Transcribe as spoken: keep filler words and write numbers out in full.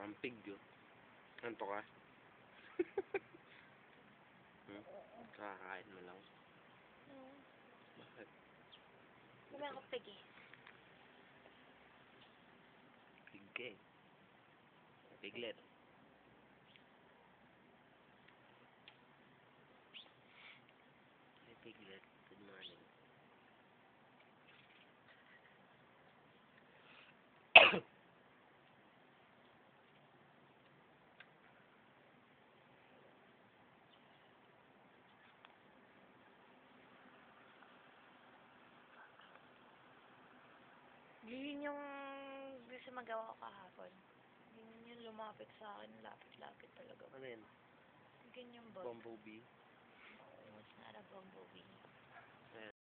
Ang pig yun. Anto ka? Hmm? Kakakain mo lang. Hmm. Bakit? Kumain ako piggy. Pig eh. Piglet. Hey piglet, good morning. Yun yung gusto magawa ko kahapon. Yun yung lumapit sa akin. Lapit-lapit talaga. Ano yun? Ganyan ba? Bumblebee. No, it's not a bumblebee.